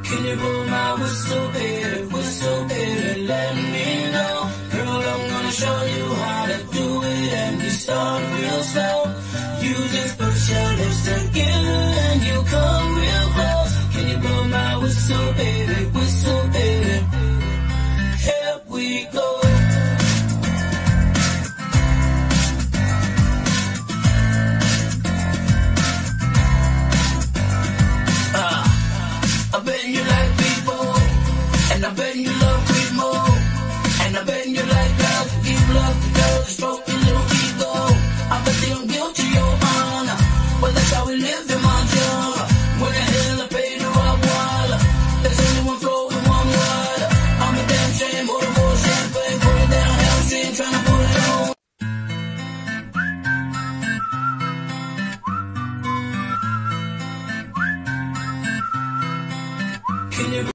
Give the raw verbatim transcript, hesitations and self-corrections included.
Can you blow my whistle, baby, whistle, baby, let me know. Girl, I'm gonna show you how to do it, and we start real slow. You just put your lips together and you come real close. Can you blow my whistle, baby, whistle, baby? Here we go. I bet you like people, and I bet you love me more, and I bet you like girls who give love to girls who stroke your little ego. I bet they don't guilt you, your honor. Well, that's how we live in Montana. When the hell I pay to rock water, there's only one flow and one water. I'm a damn shame, order more champagne, put it down, hamstring, trying to put it on. Can you